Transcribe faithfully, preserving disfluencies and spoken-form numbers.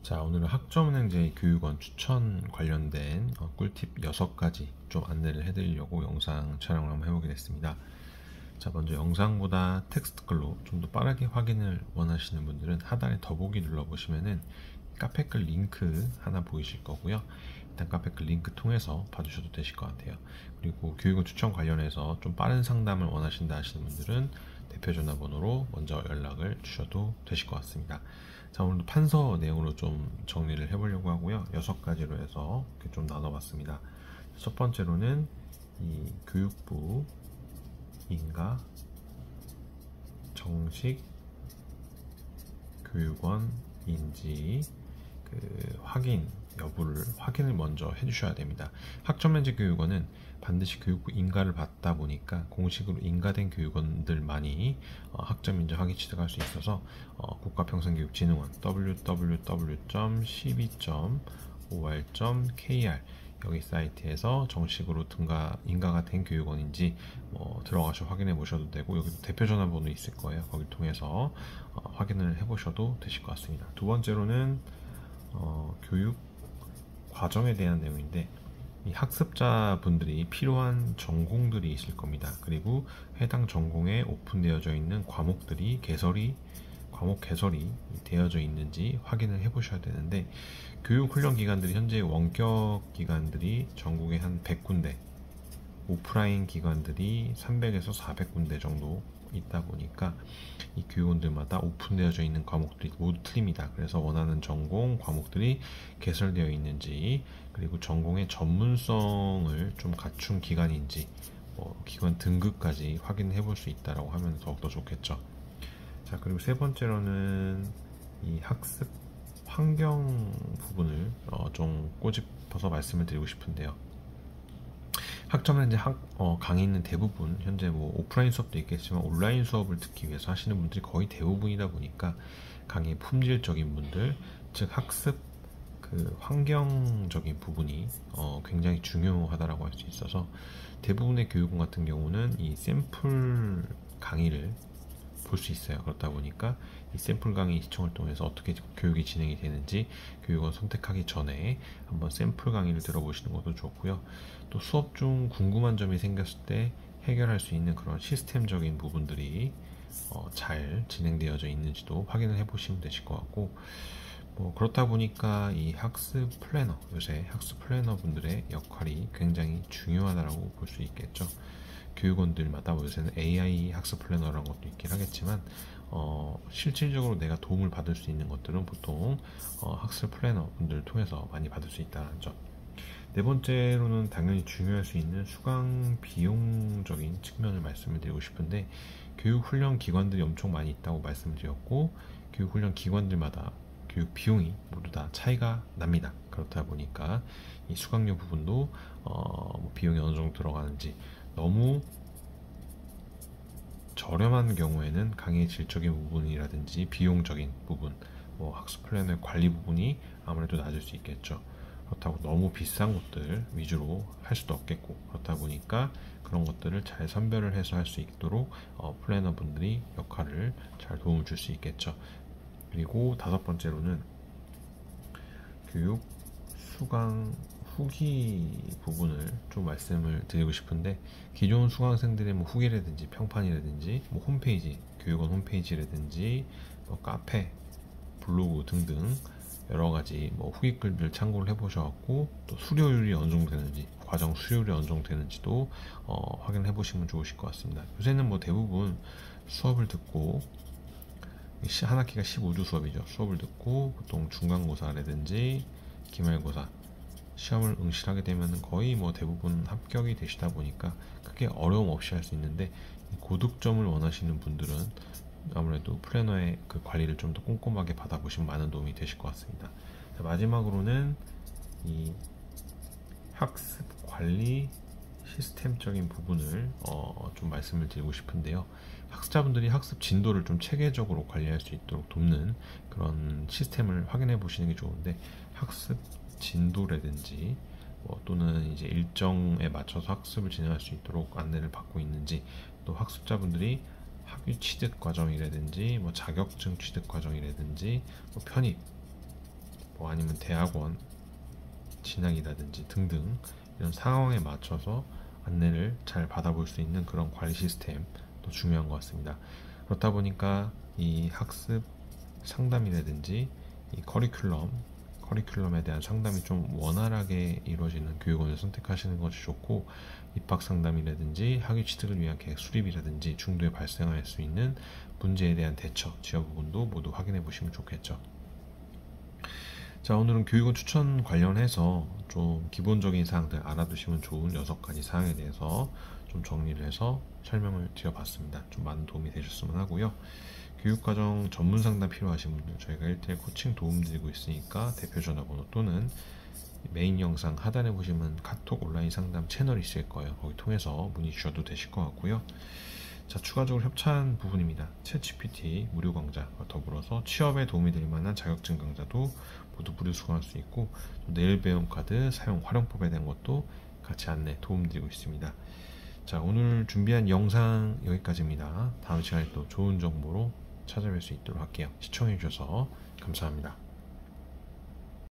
자, 오늘은 학점은행제 교육원 추천 관련된 어, 꿀팁 여섯 가지 좀 안내를 해드리려고 영상 촬영을 한번 해보게 됐습니다. 자, 먼저 영상보다 텍스트 글로 좀 더 빠르게 확인을 원하시는 분들은 하단에 더보기 눌러보시면은 카페글 링크 하나 보이실 거고요. 일단 카페글 링크 통해서 봐주셔도 되실 것 같아요. 그리고 교육원 추천 관련해서 좀 빠른 상담을 원하신다 하시는 분들은 대표 전화번호로 먼저 연락을 주셔도 되실 것 같습니다. 자, 오늘도 판서 내용으로 좀 정리를 해보려고 하고요. 여섯 가지로 해서 이렇게 좀 나눠봤습니다. 첫 번째로는 이 교육부 인가 정식 교육원인지 그 확인 여부를 확인을 먼저 해주셔야 됩니다. 학점면제 교육원은 반드시 교육부 인가를 받다 보니까 공식으로 인가된 교육원들만이 어, 학점 인정 학위 취득할 수 있어서 어, 국가평생교육진흥원 더블유 더블유 더블유 점 시비 점 오알 점 케이알 여기 사이트에서 정식으로 등가, 인가가 된 교육원인지 뭐 들어가서 확인해 보셔도 되고, 여기도 대표 전화번호 있을 거예요. 거기 통해서 어, 확인을 해 보셔도 되실 것 같습니다. 두 번째로는 어, 교육 과정에 대한 내용인데, 이 학습자분들이 필요한 전공들이 있을 겁니다. 그리고 해당 전공에 오픈되어져 있는 과목들이 개설이 과목 개설이 되어져 있는지 확인을 해 보셔야 되는데, 교육 훈련 기관들이 현재 원격 기관들이 전국에 한 백 군데, 오프라인 기관들이 삼백에서 사백 군데 정도 있다 보니까 이 교육원들마다 오픈되어져 있는 과목들이 모두 틀립니다. 그래서 원하는 전공 과목들이 개설되어 있는지, 그리고 전공의 전문성을 좀 갖춘 기관인지 뭐 기관 등급까지 확인해 볼 수 있다라고 하면 더욱더 좋겠죠. 자, 그리고 세 번째로는 이 학습 환경 부분을 어, 좀 꼬집어서 말씀을 드리고 싶은데요. 학점은 이제 학, 어, 강의 있는 대부분 현재 뭐 오프라인 수업도 있겠지만 온라인 수업을 듣기 위해서 하시는 분들이 거의 대부분이다 보니까 강의 품질적인 분들, 즉 학습 그 환경적인 부분이 어, 굉장히 중요하다라고 할 수 있어서 대부분의 교육원 같은 경우는 이 샘플 강의를 볼 수 있어요. 그렇다 보니까 이 샘플 강의 시청을 통해서 어떻게 교육이 진행이 되는지 교육원 선택하기 전에 한번 샘플 강의를 들어보시는 것도 좋고요. 또 수업 중 궁금한 점이 생겼을 때 해결할 수 있는 그런 시스템적인 부분들이 어, 잘 진행되어져 있는지도 확인을 해보시면 되실 것 같고, 뭐 그렇다 보니까 이 학습 플래너, 요새 학습 플래너 분들의 역할이 굉장히 중요하다고 볼 수 있겠죠. 교육원들마다 뭐 요새는 에이아이 학습 플래너라는 것도 있긴 하겠지만 어, 실질적으로 내가 도움을 받을 수 있는 것들은 보통 어, 학습 플래너 분들을 통해서 많이 받을 수 있다는 점. 네 번째로는 당연히 중요할 수 있는 수강 비용적인 측면을 말씀을 드리고 싶은데, 교육훈련 기관들이 엄청 많이 있다고 말씀을 드렸고, 교육훈련 기관들마다 교육 비용이 모두 다 차이가 납니다. 그렇다 보니까 이 수강료 부분도 어, 뭐 비용이 어느 정도 들어가는지, 너무 저렴한 경우에는 강의 질적인 부분이라든지 비용적인 부분, 뭐 학습 플랜의 관리 부분이 아무래도 낮을 수 있겠죠. 그렇다고 너무 비싼 것들 위주로 할 수도 없겠고, 그렇다 보니까 그런 것들을 잘 선별을 해서 할 수 있도록 어, 플래너 분들이 역할을 잘 도움을 줄 수 있겠죠. 그리고 다섯 번째로는 교육 수강 후기 부분을 좀 말씀을 드리고 싶은데, 기존 수강생들의 뭐 후기라든지 평판이라든지 뭐 홈페이지, 교육원 홈페이지라든지 뭐 카페, 블로그 등등 여러 가지 뭐 후기 글들 참고를 해보셔갖고, 또 수료율이 어느 정도 되는지, 과정 수료율이 어느 정도 되는지도 어, 확인해 보시면 좋으실 것 같습니다. 요새는 뭐 대부분 수업을 듣고, 한 학기가 십오 주 수업이죠. 수업을 듣고 보통 중간고사라든지 기말고사 시험을 응시하게 되면 거의 뭐 대부분 합격이 되시다 보니까 크게 어려움 없이 할 수 있는데, 고득점을 원하시는 분들은 아무래도 플래너의 그 관리를 좀 더 꼼꼼하게 받아보시면 많은 도움이 되실 것 같습니다. 마지막으로는 이 학습 관리 시스템적인 부분을 어, 좀 말씀을 드리고 싶은데요. 학습자분들이 학습 진도를 좀 체계적으로 관리할 수 있도록 돕는 그런 시스템을 확인해 보시는 게 좋은데, 학습 진도라든지 뭐 또는 이제 일정에 맞춰서 학습을 진행할 수 있도록 안내를 받고 있는지, 또 학습자분들이 학위 취득 과정이라든지 뭐 자격증 취득 과정이라든지 뭐 편입, 뭐 아니면 대학원 진학이라든지 등등 이런 상황에 맞춰서 안내를 잘 받아볼 수 있는 그런 관리 시스템도 중요한 것 같습니다. 그렇다 보니까 이 학습 상담이라든지 이 커리큘럼 커리큘럼에 대한 상담이 좀 원활하게 이루어지는 교육원을 선택하시는 것이 좋고, 입학 상담이라든지 학위 취득을 위한 계획 수립이라든지 중도에 발생할 수 있는 문제에 대한 대처, 지원 부분도 모두 확인해 보시면 좋겠죠. 자, 오늘은 교육원 추천 관련해서 좀 기본적인 사항들 알아두시면 좋은 여섯 가지 사항에 대해서 좀 정리를 해서 설명을 드려봤습니다. 좀 많은 도움이 되셨으면 하고요. 교육과정 전문 상담 필요하신 분들 저희가 일 대일 코칭 도움 드리고 있으니까 대표 전화번호 또는 메인 영상 하단에 보시면 카톡 온라인 상담 채널이 있을 거예요. 거기 통해서 문의 주셔도 되실 것 같고요. 자, 추가적으로 협찬 부분입니다. 챗지피티 무료 강좌와 더불어서 취업에 도움이 될 만한 자격증 강좌도 모두 무료 수강할 수 있고, 내일 배움 카드 사용 활용법에 대한 것도 같이 안내 도움 드리고 있습니다. 자, 오늘 준비한 영상 여기까지입니다. 다음 시간에 또 좋은 정보로 찾아뵐 수 있도록 할게요. 시청해 주셔서 감사합니다.